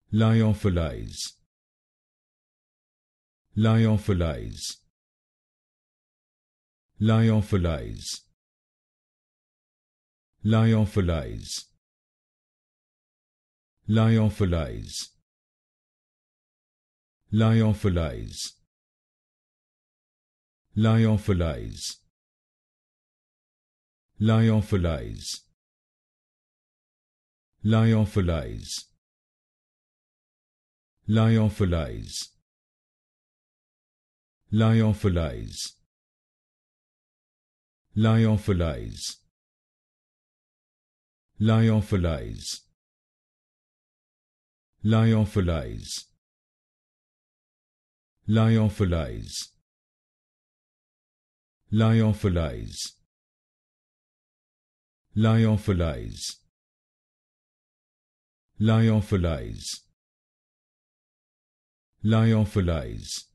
Lyophilize, Lyophilize, Lyophilize, Lyophilize, Lyophilize, Lyophilize, Lyophilize, Lyophilize, Lyophilize, Lyophilize, Lyophilize, Lyophilize, Lyophilize, Lyophilize, Lyophilize, Lyophilize, Lyophilize, Lyophilize, Lyophilize,